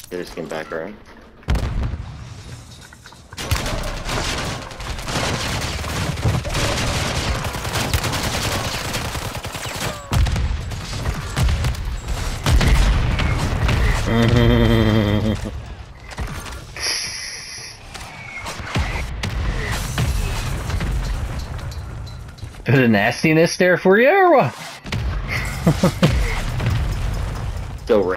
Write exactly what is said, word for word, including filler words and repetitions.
They just came back around. Bit of nastiness there for you, or what? Still